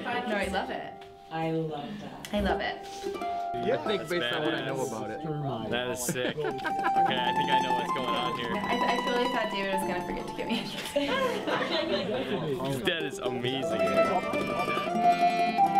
No, I love it. I love that. I love it. Yeah, I think based on what I know about it. That is sick. Okay, I think I know what's going on here. I totally thought David was gonna forget to give me a That is amazing.